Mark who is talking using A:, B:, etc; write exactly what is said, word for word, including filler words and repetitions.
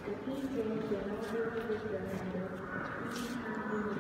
A: แต่พี่เจเขียนแล้วก็ไม่ได้เขียนอะไรเลยพี่ทำดี